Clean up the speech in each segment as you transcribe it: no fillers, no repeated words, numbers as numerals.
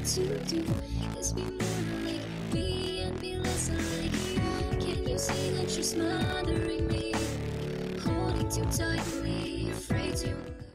to do is be more like me and be less like you. Can you see that you're smothering me, holding too tightly, afraid to...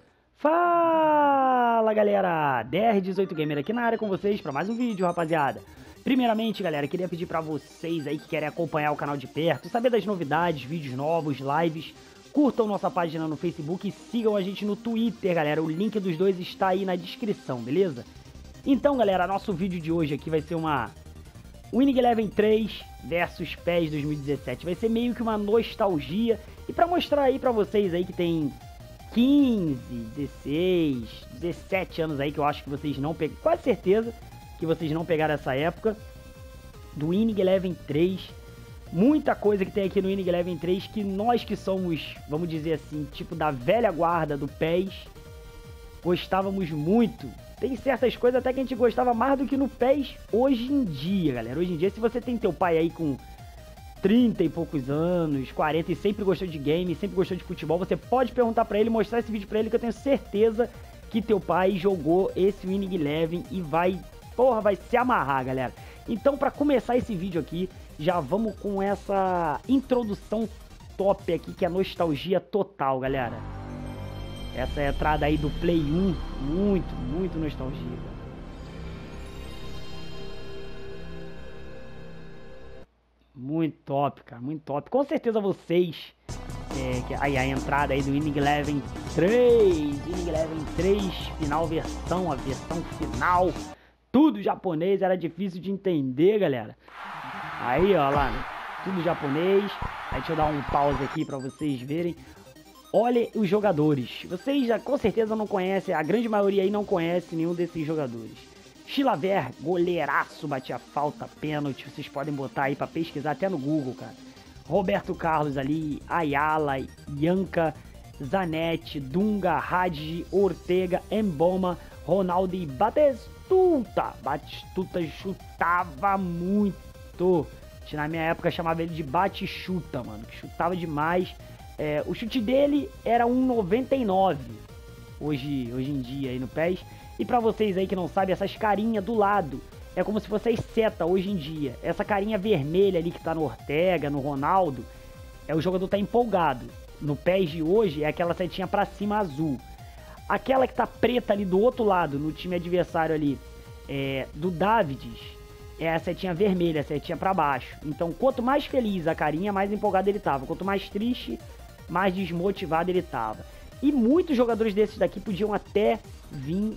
Fala galera, DR18 Gamer aqui na área com vocês para mais um vídeo, rapaziada. Primeiramente, galera, queria pedir para vocês aí que querem acompanhar o canal de perto, saber das novidades, vídeos novos, lives, curtam nossa página no Facebook e sigam a gente no Twitter, galera. O link dos dois está aí na descrição, beleza? Então, galera, nosso vídeo de hoje aqui vai ser uma Winning Eleven 3 versus PES 2017. Vai ser meio que uma nostalgia e para mostrar aí para vocês aí que tem 15, 16, 17 anos aí, que eu acho que vocês não pegaram, quase certeza que vocês não pegaram essa época do Winning Eleven 3. Muita coisa que tem aqui no Winning Eleven 3 que nós que somos, vamos dizer assim, tipo da velha guarda do PES, gostávamos muito. Tem certas coisas até que a gente gostava mais do que no PES hoje em dia, galera. Hoje em dia, se você tem teu pai aí com 30 e poucos anos, 40 e sempre gostou de game, sempre gostou de futebol, você pode perguntar pra ele, mostrar esse vídeo pra ele, que eu tenho certeza que teu pai jogou esse Winning Eleven e vai, porra, vai se amarrar, galera. Então, pra começar esse vídeo aqui, já vamos com essa introdução top aqui, que é nostalgia total, galera. Essa é a entrada aí do Play 1, muito nostalgia. Muito top, cara, muito top. Com certeza vocês, aí a entrada aí do Winning Eleven 3, Winning Eleven 3, final versão, a versão final, tudo japonês, era difícil de entender, galera. Aí, ó lá, né? Tudo japonês. Aí deixa eu dar um pause aqui pra vocês verem. Olha os jogadores. Vocês já com certeza não conhecem, a grande maioria aí não conhece nenhum desses jogadores. Chilaver, goleiraço, batia falta, pênalti. Vocês podem botar aí pra pesquisar até no Google, cara. Roberto Carlos ali, Ayala, Yanka, Zanetti, Dunga, Hadji, Ortega, Mboma, Ronaldo e Batistuta. Batistuta chutava muito. Na minha época chamava ele de bate-chuta, mano. Que chutava demais. O chute dele era 1,99 hoje em dia aí no PES. E pra vocês aí que não sabem, essas carinhas do lado é como se fosse seta hoje em dia. Essa carinha vermelha ali que tá no Ortega, no Ronaldo, o jogador tá empolgado. No PES de hoje é aquela setinha pra cima azul. Aquela que tá preta ali do outro lado, no time adversário ali, do Davids, é a setinha vermelha, a setinha pra baixo. Então quanto mais feliz a carinha, mais empolgado ele tava. Quanto mais triste, mais desmotivado ele tava. E muitos jogadores desses daqui podiam até vir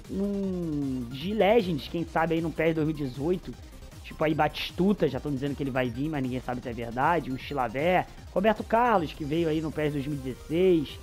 de Legends, quem sabe aí no PES 2018. Tipo aí Batistuta, já estão dizendo que ele vai vir, mas ninguém sabe se é verdade. O Chilaver, Roberto Carlos, que veio aí no PES 2016.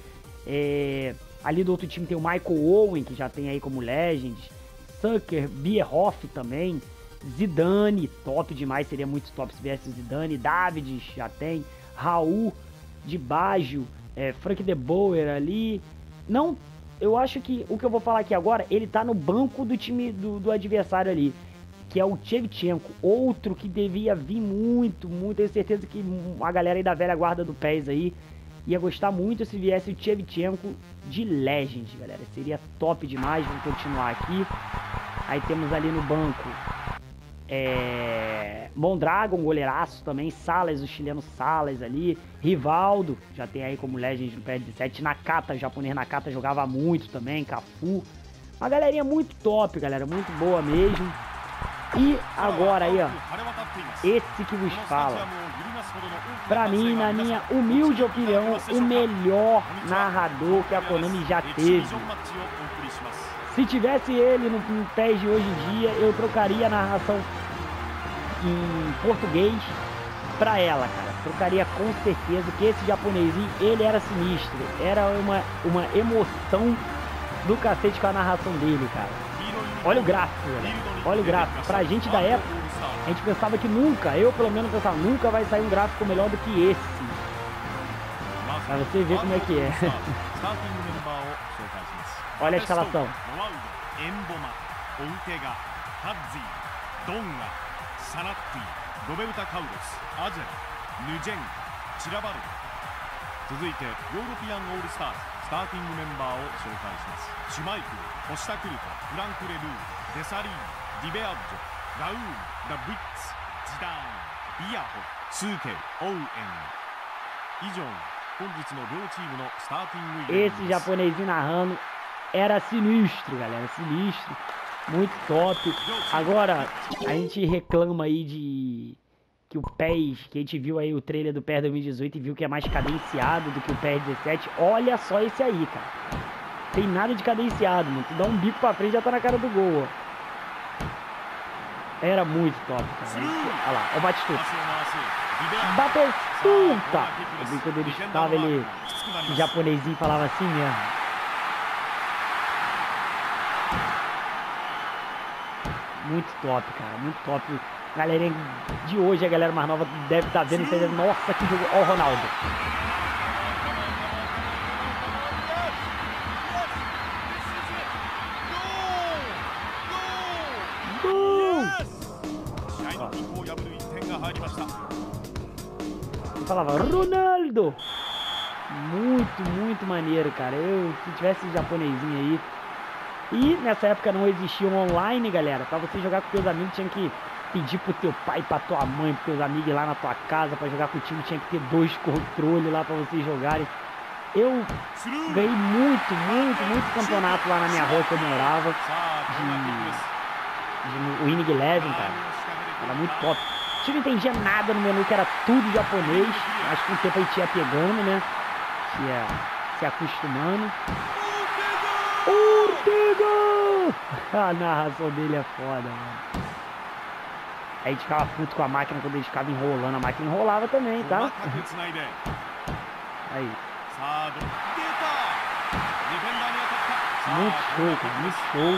Ali do outro time tem o Michael Owen, que já tem aí como Legends. Sucker, Bierhoff também. Zidane, top demais, seria muito top se viesse o Zidane. Davids, já tem. Raul, de Baggio, Frank de Boer ali. Não, eu acho que o que eu vou falar aqui agora, ele tá no banco do time do adversário ali, que é o Shevchenko, outro que devia vir muito, tenho certeza que a galera aí da velha guarda do PES aí ia gostar muito se viesse o Shevchenko de Legend, galera, seria top demais. Vamos continuar aqui. Aí temos ali no banco Mondragon, goleiraço também, Salas, o chileno Salas ali, Rivaldo, já tem aí como Legend no PES 17, Nakata, o japonês Nakata jogava muito também, Cafu, uma galerinha muito top, galera, muito boa mesmo. E agora aí, ó, esse que vos fala, pra mim, na minha humilde opinião, o melhor narrador que a Konami já teve. Se tivesse ele no PES de hoje em dia, eu trocaria a narração em português pra ela, cara. Trocaria com certeza, que esse japonesinho, ele era sinistro. Era uma emoção do cacete com a narração dele, cara. Olha o gráfico, galera. Olha o gráfico. Pra gente da época, a gente pensava que nunca, eu pelo menos pensava, nunca vai sair um gráfico melhor do que esse. Pra você ver como é que é. Olha a escalação. Mboma, Ortega, Hadji, Dunga, Zanetti, Roberto Carlos, Ayala, Nujen, Chilaver。続いてヨーロピアンオールスターズスターティングメンバーを紹介します。シュマイクル、コスタクルト、フランク・レルー、デサリー、 ディベアッジョ、ラウール、ダ・ブイッツ、ジダーン、ビアホ、スーケ、オウエン。以上が本日の両チームのスターティングイレブン Esse です。 japonesinho narrando era sinistro, galera, sinistro, muito top. Agora, a gente reclama aí de que o PES, que a gente viu aí o trailer do PES 2018 e viu que é mais cadenciado do que o PES 17. Olha só esse aí, cara. Tem nada de cadenciado, mano. Tu dá um bico pra frente e já tá na cara do gol, ó. Era muito top, cara. Olha lá, ó o Batistuta. パスを回すディベアッジョ。 Batistuta! Eu vi quando ele estava, ele... O japonesinho falava assim mesmo. Muito top, cara, muito top. Galera de hoje, a galera mais nova deve estar vendo isso aí. Nossa, que jogo. Ó o Ronaldo. Gol! 試合の均衡を破る1点が入りました。 Eu falava, Ronaldo! Muito maneiro, cara. Se tivesse esse japonesinho aí. E nessa época não existia um online, galera. Pra você jogar com teus amigos, tinha que pedir pro teu pai, pra tua mãe, pros teus amigos ir lá na tua casa pra jogar contigo. Tinha que ter 2 controles lá pra vocês jogarem. Eu ganhei muito campeonato lá na minha rua que eu morava. さあコーナーキックです。 De Winning Eleven, cara. Era muito top. A gente não entendia nada no menu, que era tudo japonês. Acho que com o tempo a gente ia pegando, né? Ia se acostumando. Ortega! A narração dele é foda, mano. A gente ficava puto com a máquina quando eles ficavam enrolando. A máquina enrolava também, tá? 細かくつないで Aí. サード出た。ディフェンダーに当たった。 Muito show, cara. Muito show.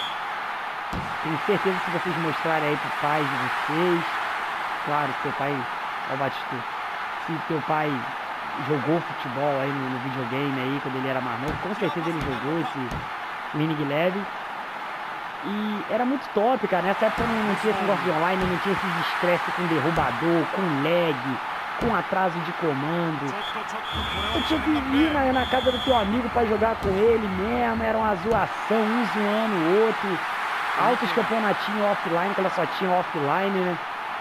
Tenho certeza que se vocês mostrarem aí pro pai de vocês. Claro, seu pai... Ó o Batistuta. Se teu pai jogou futebol aí no videogame aí, quando ele era mais novo, com certeza ele jogou esse Winning Eleven. E era muito top, cara. Nessa época não tinha esse negócio de online, não tinha esses estresse com derrubador, com lag, com atraso de comando. ちょっとこれ Eu を tinha que ir na casa do teu amigo pra jogar com ele mesmo, era uma zoação, um zoando o outro. Altos campeonatinhos offline, que ela só tinha offline, né?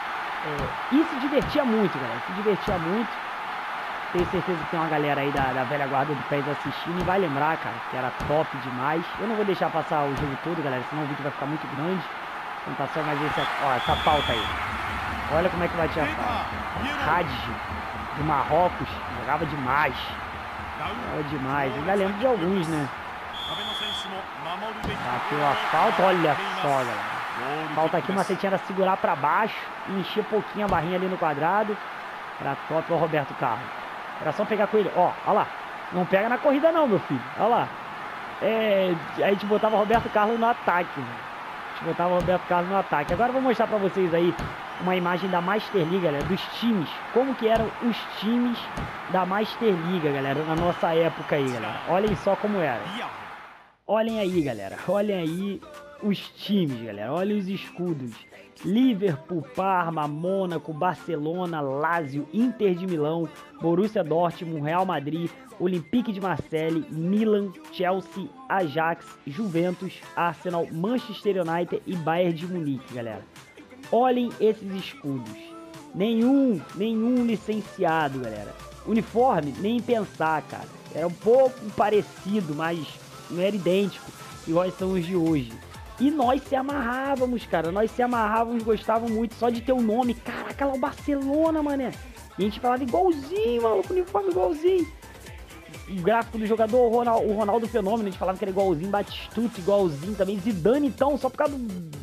E se divertia muito, galera, se divertia muito. Tenho certeza que tem uma galera aí da velha guarda do PES assistindo e vai lembrar, cara, que era top demais. Eu não vou deixar passar o jogo todo, galera, senão o vídeo vai ficar muito grande. Então tá só mais essa falta aí. Olha como é que batia a falta. Hadji, do Marrocos, jogava demais. Jogava demais. Eu ainda lembro de alguns, né? 壁の選手も守るべき。 Bateu a falta, olha só, galera. Falta aqui, o macetinho era segurar pra baixo e encher pouquinho a barrinha ali no quadrado. Era top, ó o Roberto Carlos. Era só pegar com ele, ó lá. Não pega na corrida não, meu filho, ó lá. A gente botava o Roberto Carlos no ataque, mano. A gente botava o Roberto Carlos no ataque. Agora eu vou mostrar pra vocês aí uma imagem da Master League, galera, dos times. Como que eram os times da Master League, galera, na nossa época aí, galera. Olhem só como era. Olhem aí, galera. Olhem aí os times, galera. Olhem os escudos. Liverpool, Parma, Mônaco, Barcelona, Lazio, Inter de Milão, Borussia Dortmund, Real Madrid, Olympique de Marseille, Milan, Chelsea, Ajax, Juventus, Arsenal, Manchester United e Bayern de Munique, galera. Olhem esses escudos. Nenhum licenciado, galera. Uniforme, nem pensar, cara. Era um pouco parecido, mas não era idêntico, igual são os de hoje. E nós se amarrávamos, cara. Nós se amarrávamos, gostavam muito só de ter o nome. Caraca, lá o Barcelona, mané. E a gente falava igualzinho, maluco, uniforme igualzinho. O gráfico do jogador, o Ronaldo Fenômeno, a gente falava que era igualzinho. Batistuta igualzinho também. Zidane, então, só por causa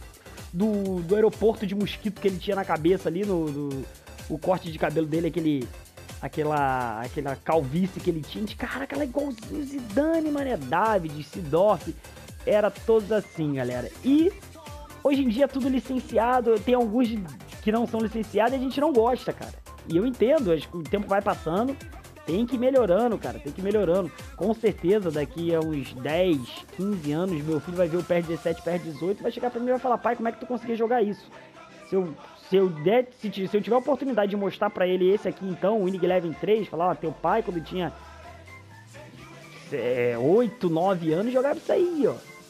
do aeroporto de mosquito que ele tinha na cabeça ali, o corte de cabelo dele, aquela calvície que ele tinha. Caraca, ela é igualzinho Zidane, mané. David, Seedorf. Era todos assim, galera. E hoje em dia é tudo licenciado. Tem alguns que não são licenciados e a gente não gosta, cara. E eu entendo, acho que o tempo vai passando. Tem que ir melhorando, cara. Tem que ir melhorando. Com certeza, daqui a uns 10, 15 anos, meu filho vai ver o PES 17, PES 18 vai chegar pra mim e vai falar: pai, como é que tu conseguia jogar isso? Se eu tiver a oportunidade de mostrar pra ele esse aqui, então, o Winning Eleven 3, falar: ó, teu pai, quando tinha 8, 9 anos, jogava isso aí, ó.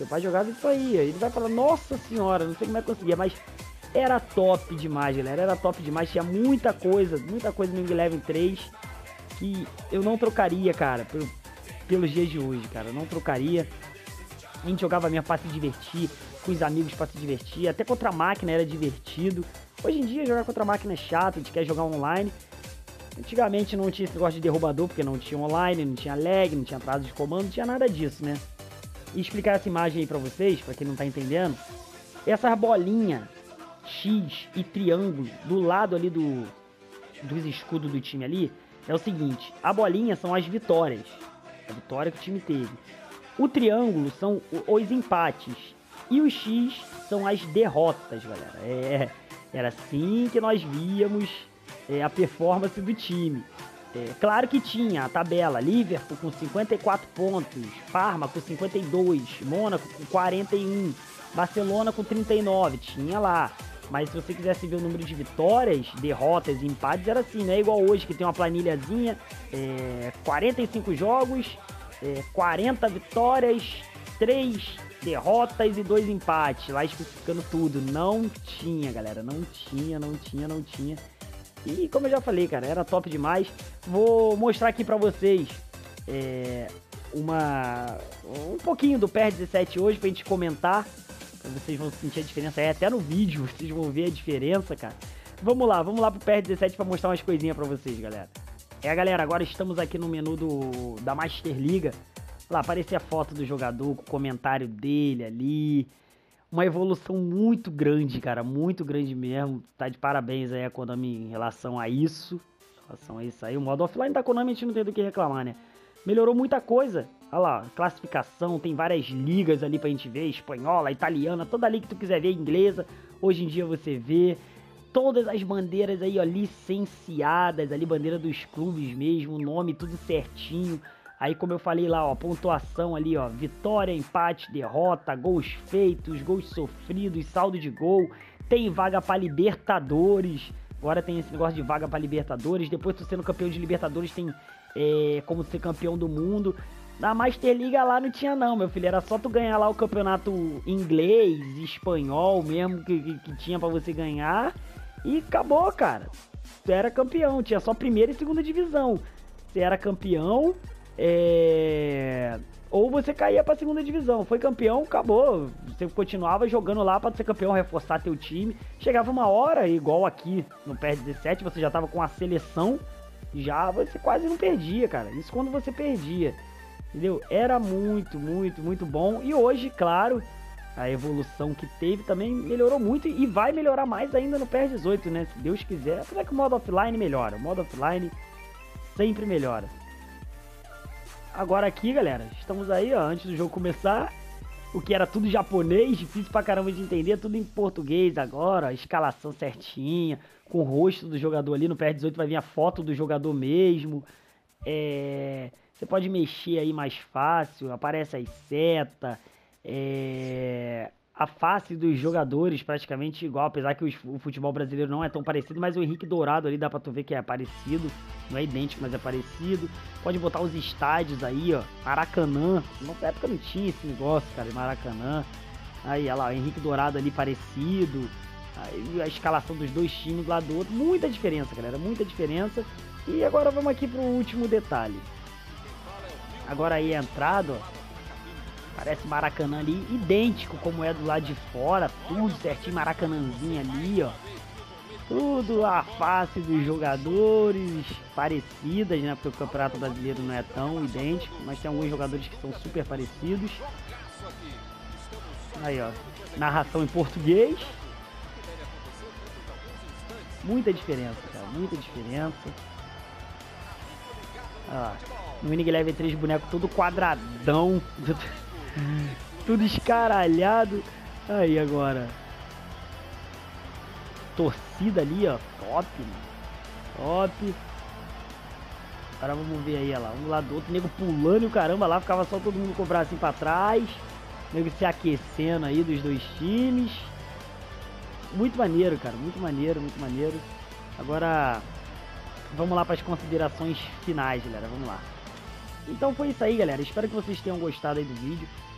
Seu pai jogava isso aí. Ele vai falar, nossa senhora, não sei como é que conseguia, mas era top demais, galera. Era top demais. Tinha muita coisa no Wing Eleven 3 que eu não trocaria, cara, pelos dias de hoje, cara. Eu não trocaria. A gente jogava mesmo pra se divertir, com os amigos pra se divertir. Até contra a máquina era divertido. Hoje em dia jogar contra a máquina é chato, a gente quer jogar online. Antigamente não tinha esse negócio de derrubador, porque não tinha online, não tinha lag, não tinha atraso de comando, não tinha nada disso, né? E explicar essa imagem aí pra vocês, pra quem não tá entendendo. Essas bolinhas X e triângulo do lado ali dos escudos do time ali, é o seguinte, a bolinha são as vitórias, a vitória que o time teve. O triângulo são os empates e o X são as derrotas, galera. Era assim que nós víamos a performance do time. Claro que tinha a tabela, Liverpool com 54 pontos, Parma com 52, Mônaco com 41, Barcelona com 39, tinha lá. Mas se você quisesse ver o número de vitórias, derrotas e empates, era assim, não é igual hoje que tem uma planilhazinha, 45 jogos, 40 vitórias, 3 derrotas e 2 empates, lá especificando tudo. Não tinha, galera, não tinha. E como eu já falei, cara, era top demais. Vou mostrar aqui pra vocês um pouquinho do PES 17 hoje pra gente comentar. Vocês vão sentir a diferença, até no vídeo vocês vão ver a diferença, cara. Vamos lá pro PES 17 pra mostrar umas coisinhas pra vocês, galera. Galera, agora estamos aqui no menu da Master Liga. Lá aparecia a foto do jogador com o comentário dele ali. Uma evolução muito grande, cara, muito grande mesmo. Tá de parabéns aí a Konami em relação a isso. Em relação a isso aí, o modo offline da Konami a gente não tem do que reclamar, né? Melhorou muita coisa. Olha lá, classificação, tem várias ligas ali pra gente ver, espanhola, italiana, toda liga que tu quiser ver, inglesa. Hoje em dia você vê todas as bandeiras aí, ó, licenciadas ali, bandeira dos clubes mesmo, nome tudo certinho. Aí como eu falei lá, ó, pontuação ali, ó, vitória, empate, derrota, gols feitos, gols sofridos, saldo de gol. Tem vaga pra Libertadores, agora tem esse negócio de vaga pra Libertadores. Depois tu sendo campeão de Libertadores tem como ser campeão do mundo. Na Master Liga lá não tinha não, meu filho, era só tu ganhar lá o campeonato inglês, espanhol mesmo, que tinha pra você ganhar. E acabou, cara. Tu era campeão, tinha só primeira e segunda divisão. Você era campeão... ou você caía pra segunda divisão. Foi campeão, acabou. Você continuava jogando lá pra ser campeão, reforçar teu time. Chegava uma hora, igual aqui no PES 17, você já tava com a seleção, já você quase não perdia, cara. Isso quando você perdia, entendeu? Era muito bom. E hoje, claro, a evolução que teve também melhorou muito e vai melhorar mais ainda no PES 18, né? Se Deus quiser. Apesar que o modo offline melhora. O modo offline sempre melhora. Agora aqui, galera, estamos aí, ó, antes do jogo começar, o que era tudo japonês, difícil pra caramba de entender, tudo em português agora, ó, escalação certinha, com o rosto do jogador ali, no PES 18 vai vir a foto do jogador mesmo, você pode mexer aí mais fácil, aparece as setas, a face dos jogadores praticamente igual, apesar que o futebol brasileiro não é tão parecido, mas o Henrique Dourado ali dá pra tu ver que é parecido, não é idêntico, mas é parecido. Pode botar os estádios aí, ó, Maracanã, nossa época não tinha esse negócio, cara, de Maracanã. Aí, olha lá, o Henrique Dourado ali parecido, aí a escalação dos dois times lá do outro, muita diferença, galera, muita diferença. E agora vamos aqui pro último detalhe. Agora aí a entrada, ó. Parece Maracanã ali, idêntico como é do lado de fora, tudo certinho, Maracanãzinho ali, ó. Tudo a face dos jogadores, parecidas, né? Porque o Campeonato Brasileiro não é tão idêntico, mas tem alguns jogadores que são super parecidos. Aí, ó, narração em português. Muita diferença, cara, muita diferença. Ó, no Winning Eleven 3, boneco todo quadradão. Tudo escaralhado. Aí agora torcida ali, ó. Top, mano. Top. Agora vamos ver aí, ó lá. Um lado do outro, nego pulando e o caramba lá. Ficava só todo mundo com o bracinho pra trás. Nego se aquecendo aí dos dois times. Muito maneiro, cara. Muito maneiro, muito maneiro. Agora vamos lá para as considerações finais, galera. Vamos lá. Então foi isso aí, galera. Espero que vocês tenham gostado aí do vídeo.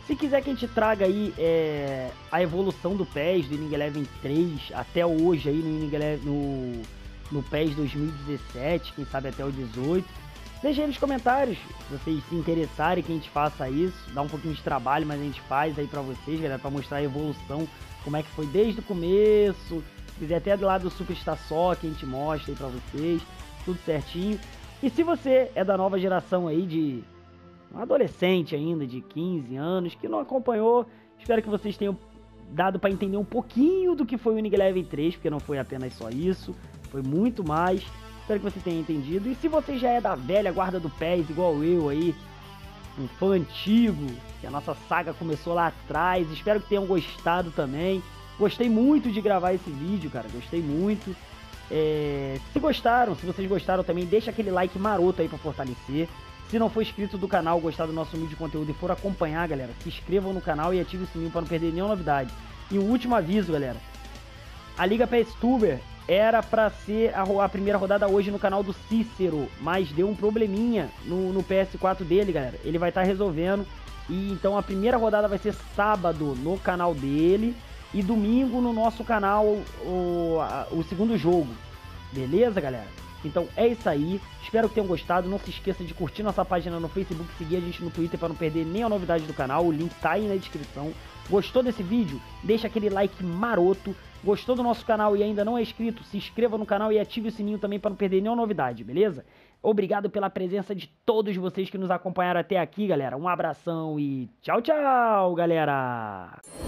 Se quiser que a gente traga aí a evolução do PES, do Winning Eleven 3, até hoje aí no PES 2017, quem sabe até o 18, deixa aí nos comentários, se vocês se interessarem que a gente faça isso, dá um pouquinho de trabalho, mas a gente faz aí pra vocês, galera, pra mostrar a evolução, como é que foi desde o começo, se quiser até do lado do Superstar Soccer, a gente mostra aí pra vocês, tudo certinho. E se você é da nova geração aí de um adolescente ainda, de 15 anos, que não acompanhou, espero que vocês tenham dado para entender um pouquinho do que foi o Winning Eleven 3, porque não foi apenas só isso, foi muito mais. Espero que você tenha entendido. E se você já é da velha guarda do PES, igual eu aí, um fã antigo, que a nossa saga começou lá atrás, espero que tenham gostado também. Gostei muito de gravar esse vídeo, cara, gostei muito. Se vocês gostaram também, deixa aquele like maroto aí para fortalecer. Se não for inscrito do canal, gostar do nosso vídeo de conteúdo e for acompanhar, galera, se inscrevam no canal e ative o sininho para não perder nenhuma novidade. E um último aviso, galera, a Liga PSTuber era para ser a primeira rodada hoje no canal do Cícero, mas deu um probleminha no PS4 dele, galera. Ele vai estar resolvendo, e então a primeira rodada vai ser sábado no canal dele e domingo no nosso canal o segundo jogo, beleza, galera? Então é isso aí, espero que tenham gostado, não se esqueça de curtir nossa página no Facebook, seguir a gente no Twitter para não perder nenhuma novidade do canal, o link tá aí na descrição. Gostou desse vídeo? Deixa aquele like maroto. Gostou do nosso canal e ainda não é inscrito? Se inscreva no canal e ative o sininho também para não perder nenhuma novidade, beleza? Obrigado pela presença de todos vocês que nos acompanharam até aqui, galera. Um abração e tchau, tchau, galera!